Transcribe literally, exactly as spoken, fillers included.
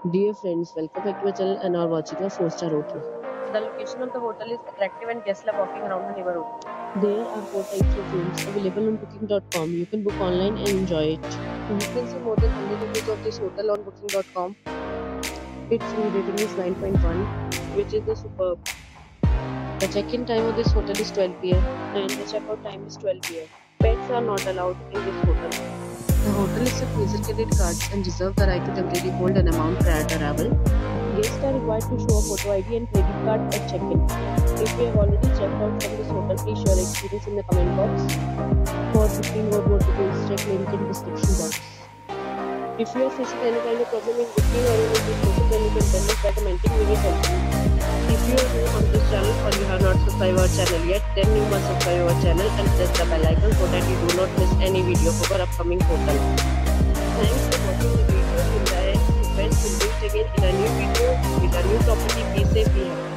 Dear friends, welcome back to our channel and are watching a four star hotel. The location of the hotel is attractive and guests love walking around the neighborhood. There are four types of rooms available on booking dot com. You can book online and enjoy it. You can see more than one hundred reviews of this hotel on booking dot com. Its room rating is nine point one, which is the superb. The check-in time of this hotel is twelve p m and the check-out time is twelve p m. Pets are not allowed in this hotel. The hotel accepts major credit cards and reserves the right to temporarily hold an amount prior to arrival. Guests are required to show a photo I D and credit card at check-in. If you have already checked out from this hotel, please share your experience in the comment box. For booking or more details, check link in description box. If you are facing any kind of problem in booking or in this hotel, then you can tell us by commenting. We will help you. If you are new on this channel or you have not subscribed our channel yet, then you must subscribe our channel and press the bell icon so that you do not miss any video of our upcoming hotel. Thanks for watching the video. Till the end, friends will meet again in a new video with a new property. Be safe, be happy.